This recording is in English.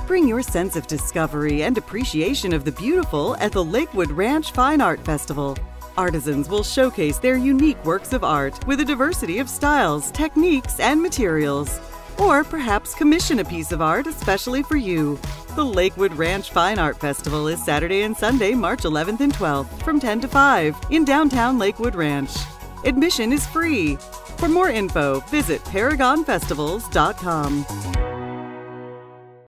Bring your sense of discovery and appreciation of the beautiful at the Lakewood Ranch Fine Art Festival. Artisans will showcase their unique works of art with a diversity of styles, techniques, and materials. Or perhaps commission a piece of art especially for you. The Lakewood Ranch Fine Art Festival is Saturday and Sunday, March 11th and 12th from 10 to 5 in downtown Lakewood Ranch. Admission is free. For more info, visit ParagonFestivals.com.